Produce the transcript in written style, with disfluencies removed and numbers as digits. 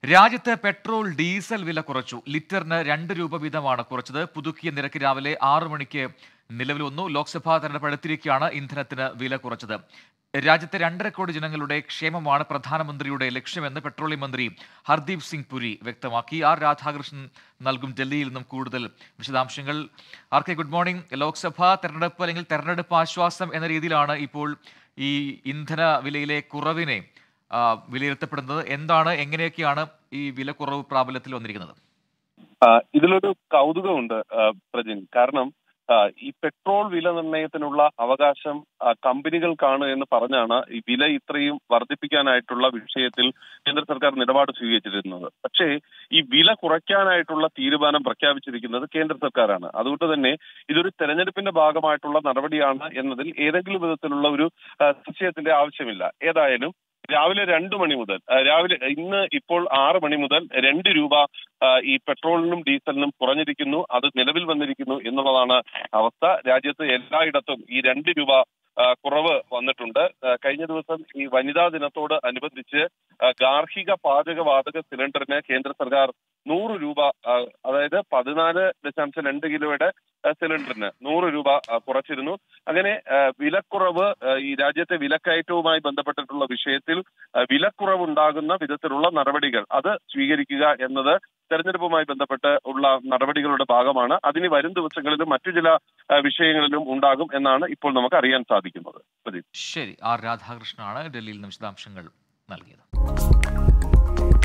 രാജ്യത്ത് petrol diesel വില കുറച്ചു. ലിറ്ററിന് 2 രൂപ വീതമാണ് കുറച്ചത്. പുതുക്കിയ നിരക്ക് രാവിലെ 6 മണിക്ക് നിലവിൽ വന്നു. ലോക്സഭാ തെരഞ്ഞെടുപ്പ് അടുത്തിരിക്കെയാണ് ഇന്ധനത്തിന് വില കുറച്ചത്. രാജ്യത്തെ 2.5 കോടി ജനങ്ങളുടെ ക്ഷേമമാണ് പ്രധാനമന്ത്രിയുടെ ലക്ഷ്യമെന്ന് പെട്രോളിയം മന്ത്രി ഹർദീപ് സിംഗ് പുരി വ്യക്തമാക്കി. ആർ രാധാകൃഷ്ണൻ നൽകും ഡൽഹിയിൽ നിന്നും കൂടുതൽ വിശദാംശങ്ങൾ. ആർ.കെ. Good morning. ലോക്സഭാ തെരഞ്ഞെടുപ്പ് അല്ലെങ്കിൽ തെരഞ്ഞെടുപ്പ് ആശ്വാസം എന്ന രീതിയിലാണ് ഇപ്പോൾ ഈ ഇന്ധന വിലയിലെ കുറവിനെ വിലയിരുത്തപ്പെടുന്നത്. എന്താണ്, എങ്ങനെയൊക്കെയാണ് ഈ വില കുറവ് പ്രാബല്യത്തിൽ വന്നിരിക്കുന്നത്? ഇതിലൊരു കൗതുകമുണ്ട് പ്രജിൻ. കാരണം ഈ പെട്രോൾ വില നിർണ്ണയത്തിനുള്ള അവകാശം കമ്പനികൾക്കാണ് എന്ന് പറഞ്ഞാണ് ഈ വില ഇത്രയും വർദ്ധിപ്പിക്കാനായിട്ടുള്ള വിഷയത്തിൽ കേന്ദ്ര സർക്കാർ നിലപാട് സ്വീകരിച്ചിരുന്നത്. പക്ഷേ ഈ വില കുറയ്ക്കാനായിട്ടുള്ള തീരുമാനം പ്രഖ്യാപിച്ചിരിക്കുന്നത് കേന്ദ്ര സർക്കാരാണ്. അതുകൊണ്ട് തന്നെ ഇതൊരു തെരഞ്ഞെടുപ്പിന്റെ ഭാഗമായിട്ടുള്ള നടപടിയാണ് എന്നതിൽ ഏതെങ്കിലും വിധത്തിലുള്ള ഒരു സംശയത്തിന്റെ ആവശ്യമില്ല. ഏതായാലും രാവിലെ 2 മണി മുതൽ ഇന്ന് ഇപ്പോൾ 6 മണി മുതൽ 2 രൂപ ഈ പെട്രോളിനും ഡീസലിനും കുറഞ്ഞിരിക്കുന്നു. അത് നിലവിൽ വന്നിരിക്കുന്നു എന്നുള്ളതാണ് അവസ്ഥ. രാജ്യത്ത് എല്ലായിടത്തും ഈ 2 രൂപ കുറവ് വന്നിട്ടുണ്ട്. കഴിഞ്ഞ ദിവസം ഈ വനിതാ ദിനത്തോട് അനുബന്ധിച്ച് ഗാർഹിക പാചകവാതക സിലിണ്ടറിന് കേന്ദ്ര സർക്കാർ 100 രൂപ, അതായത് 14.2 കിലോയുടെ സിലിണ്ടറിന് 100 രൂപ കുറച്ചിരുന്നു. അങ്ങനെ വിലക്കുറവ്, ഈ രാജ്യത്തെ വിലക്കയറ്റവുമായി ബന്ധപ്പെട്ടിട്ടുള്ള വിഷയത്തിൽ വിലക്കുറവുണ്ടാകുന്ന വിധത്തിലുള്ള നടപടികൾ അത് സ്വീകരിക്കുക എന്നത് തെരഞ്ഞെടുപ്പുമായി ബന്ധപ്പെട്ട് ഉള്ള നടപടികളുടെ ഭാഗമാണ്. അതിന് വരും ദിവസങ്ങളിലും മറ്റു ചില വിഷയങ്ങളിലും ഉണ്ടാകും എന്നാണ് ഇപ്പോൾ നമുക്ക് അറിയാൻ സാധിക്കുന്നത്. ശരി, ആർ രാധാകൃഷ്ണനാണ് ഡൽഹിയിൽ നിന്ന് വിശദാംശങ്ങൾ നൽകിയത്.